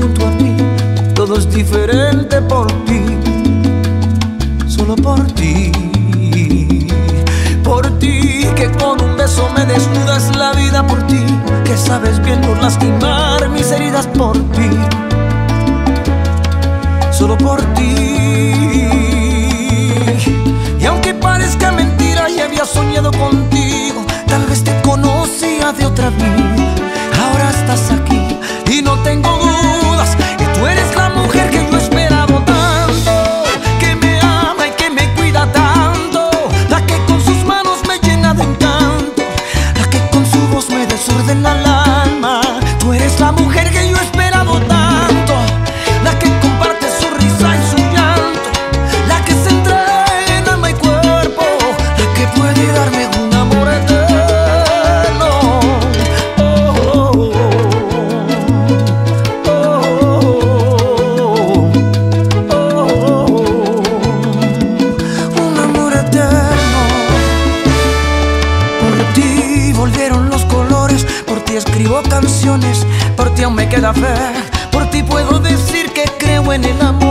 junto a mí. Todo es diferente por ti, solo por ti. Por ti, que con un beso me desnudas la vida. Por ti, que sabes bien no lastimar mis heridas. Por ti, solo por ti. Y aunque parezca mentira, ya había soñado contigo. Tal vez te conocía de otra vida. Ahora estás aquí y no tengo dudas que tú eres la mujer que yo he esperado tanto, que me ama y que me cuida tanto, la que con sus manos me llena de encanto, la que con su voz me desordena el alma. Tú eres la mujer que yo he esperado tanto, la que comparte su risa y su llanto, la que se entrega en alma y cuerpo, la que puede darme un amor eterno. Oh, oh, oh, oh, oh, un amor eterno. Por ti volvieron los colores, por ti escribo canciones, por ti aún me queda fe, por ti puedo decir que creo en el amor.